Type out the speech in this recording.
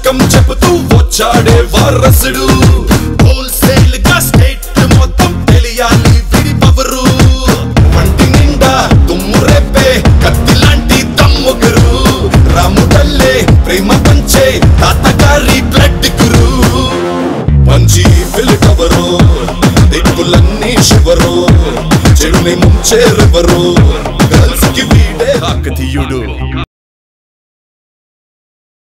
welcome చెబుతూ వచ్చాడే వారసుడు హోల్సేల్ గా స్టేట్ మొత్తం తెలియాలి విడి పవరు వంటి నిండా దుమ్ము రేపే కత్తి లాంటి తమ్ముగురు రాముడల్లే ప్రేమ పంచే తాతగారి బ్లడ్ గురు పంచి వెలుగవరు దిక్కులన్నీ శివరు చెడుని ముంచేరెవరు గర్ల్స్ కి వీడే కాకతీయుడు